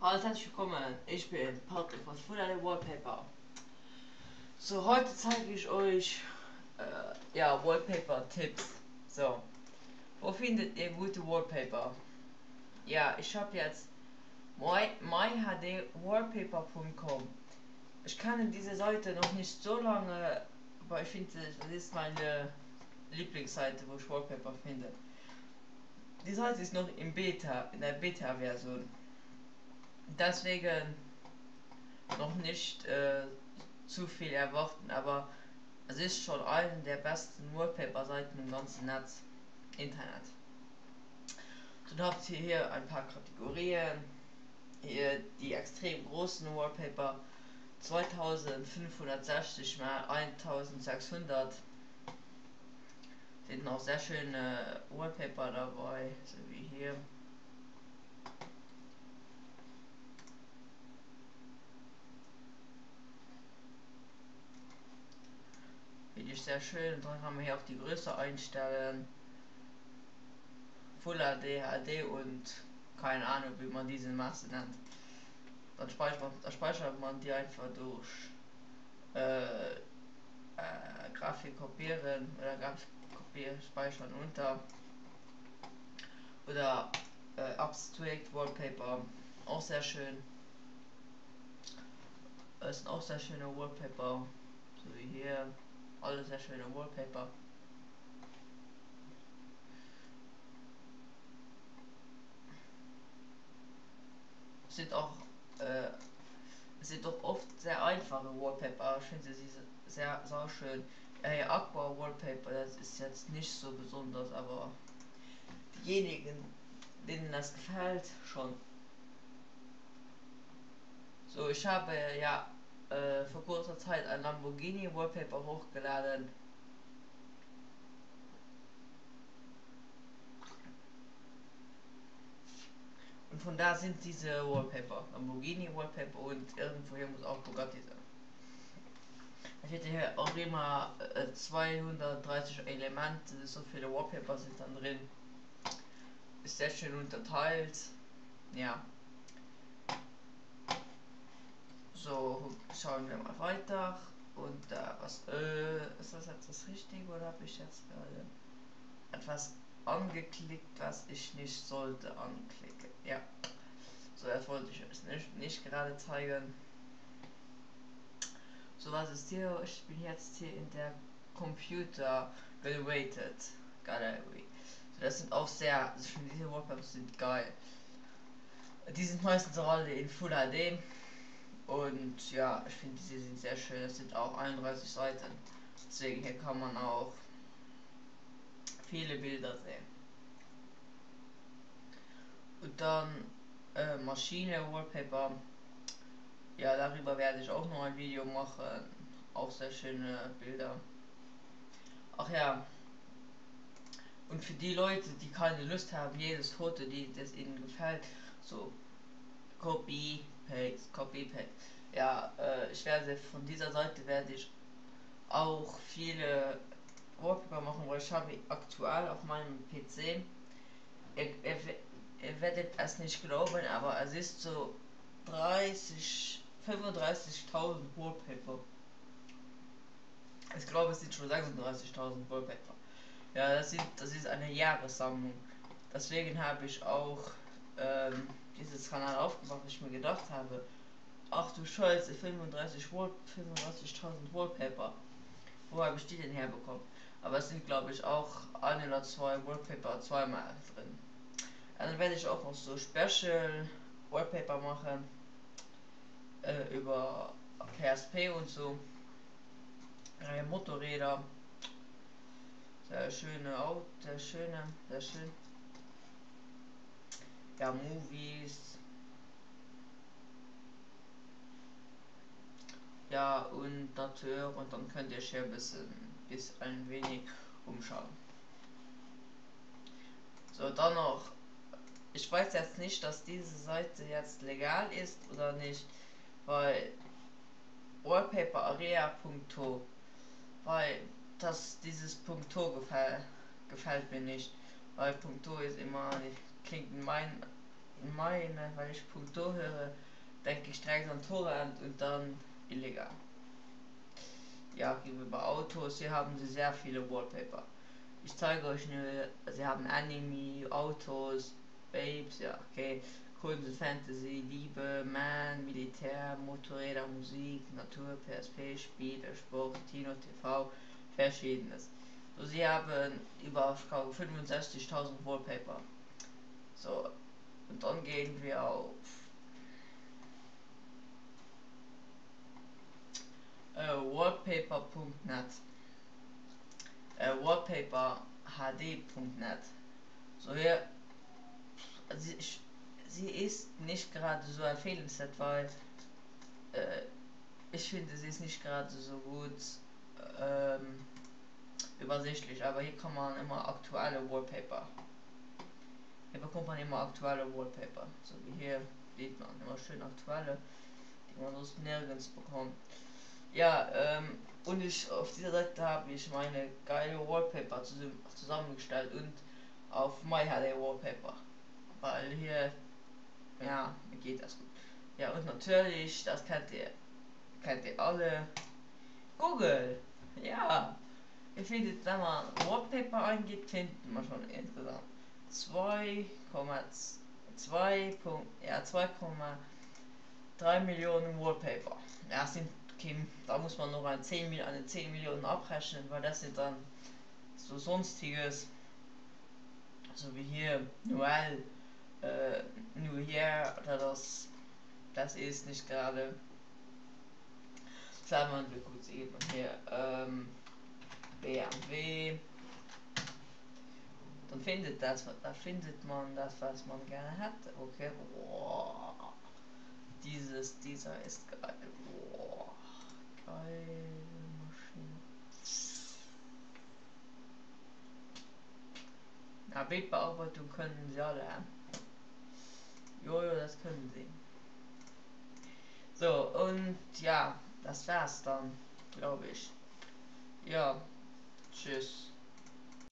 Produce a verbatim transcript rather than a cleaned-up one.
Hallo, herzlich willkommen. Ich bin Patrick von Fuller Wallpaper. So, heute zeige ich euch äh, ja, Wallpaper-Tipps. So, wo findet ihr gute Wallpaper? Ja, ich habe jetzt my h d wallpaper punkt com. Ich kann diese Seite noch nicht so lange, aber ich finde, das ist meine Lieblingsseite, wo ich Wallpaper finde. Die Seite ist noch im Beta, in der Beta-Version. Deswegen noch nicht äh, zu viel erwarten, aber es ist schon eine der besten Wallpaper-Seiten im ganzen Netz, Internet. Dann habt ihr hier ein paar Kategorien, hier die extrem großen Wallpaper, zweitausendfünfhundertsechzig mal eintausendsechshundert, sind noch sehr schöne Wallpaper dabei, so wie hier. Finde ich sehr schön. Dann kann man hier auch die Größe einstellen. Full H D, H D und keine Ahnung, wie man diese Masse nennt. Dann speichert man, dann speichert man die einfach durch äh, äh, Grafik kopieren oder Grafik kopieren, speichern unter. Oder äh, Abstract Wallpaper, auch sehr schön. Es sind auch sehr schöne Wallpaper, so wie hier. Alle sehr schöne Wallpaper. Sind auch äh, sind doch oft sehr einfache Wallpaper. Ich finde sie sehr, sehr schön. Äh, Aqua Wallpaper, das ist jetzt nicht so besonders, aber diejenigen, denen das gefällt, schon. So, ich habe ja äh, vor kurzer Zeit ein Lamborghini Wallpaper hochgeladen. Und von da sind diese Wallpaper, Lamborghini Wallpaper, und irgendwo hier muss auch Bugatti sein. Ich hätte hier auch immer äh, zweihundertdreißig Elemente, so viele Wallpaper sind dann drin. Ist sehr schön unterteilt. Ja. So, schauen wir mal weiter. Und da äh, was, äh, ist das jetzt das Richtige oder habe ich jetzt gerade etwas angeklickt, was ich nicht sollte anklicken? Ja. So, das wollte ich jetzt nicht, nicht gerade zeigen. So, was ist hier? Ich bin jetzt hier in der Computer Generated Gallery. So, das sind auch sehr, also schon diese Wallpapers sind geil. Die sind meistens auch alle in Full H D. Und ja, ich finde, sie sind sehr schön. Es sind auch einunddreißig Seiten. Deswegen hier kann man auch viele Bilder sehen. Und dann äh, Maschine Wallpaper. Ja, darüber werde ich auch noch ein Video machen. Auch sehr schöne Bilder. Ach ja. Und für die Leute, die keine Lust haben, jedes Foto, die das ihnen gefällt, so Copy, Paste, Copy, Paste. Ja, äh, ich werde von dieser Seite werde ich auch viele Wallpaper machen, weil ich habe aktuell auf meinem P C, ihr, ihr, ihr werdet es nicht glauben, aber es ist so dreißig, fünfunddreißigtausend Wallpaper. Ich glaube, es sind schon sechsunddreißigtausend Wallpaper. Ja, das, sind, das ist eine Jahressammlung. Deswegen habe ich auch ähm, dieses Kanal aufgemacht, weil ich mir gedacht habe, ach du Scheiße, fünfunddreißig Wall, fünfunddreißigtausend Wallpaper. Wo habe ich die denn herbekommen? Aber es sind, glaube ich, auch ein oder zwei Wallpaper zweimal drin. Dann werde ich auch noch so Special Wallpaper machen äh, über P S P und so. Äh, Motorräder. Sehr schöne Autos, sehr schöne, sehr schön. Ja, Movies. Ja, und Natur, und dann könnt ihr hier ein bisschen, bis ein wenig umschauen. So, dann noch, ich weiß jetzt nicht, dass diese Seite jetzt legal ist oder nicht, weil wallpaperarea punkt to, weil das dieses .to gefällt, gefällt mir nicht, weil .to ist immer, klingt in meinen in meine, weil ich Punkto höre, denke ich direkt an Torrent und dann illegal. Ja, über Autos, hier haben sie sehr viele Wallpaper. Ich zeige euch nur, sie haben Anime, Autos, Babes, ja, okay, Kunst, Fantasy, Liebe, Man, Militär, Motorräder, Musik, Natur, P S P, Spiele, Sport, Kino, T V, verschiedenes. So, sie haben über fünfundsechzigtausend Wallpaper. So, und dann gehen wir auf äh, wallpaper punkt net. Äh, wallpaper h d punkt net. So, hier, sie, sie ist nicht gerade so empfehlenswert, weil äh, ich finde, sie ist nicht gerade so gut ähm, übersichtlich, aber hier kann man immer aktuelle Wallpaper. Hier bekommt man immer aktuelle Wallpaper. So wie hier sieht man immer schön aktuelle, die man sonst nirgends bekommt. Ja, ähm, und ich auf dieser Seite habe ich meine geile Wallpaper zusammengestellt und auf MyHD Wallpaper. Weil hier, ja, geht das gut. Ja, und natürlich, das kennt ihr, kennt ihr alle, Google. Ja, ihr findet, wenn man Wallpaper eingibt, findet man schon insgesamt zwei Komma zwei, ja, zwei Komma drei Millionen Wallpaper. Ja, sind, okay, da muss man noch eine zehn, eine zehn Millionen abrechnen, weil das sind dann so sonstiges, so wie hier Noel, äh, New Year oder das, das ist nicht gerade. Sagen wir kurz eben hier ähm, B M W. Dann findet das, da findet man das, was man gerne hat. Okay, wow. Dieses, dieser ist geil. Wow. Geile Maschine. Ja, Bildbearbeitung können sie alle. Jojo, das können sie. So, und ja, das war's dann, glaube ich. Ja, tschüss.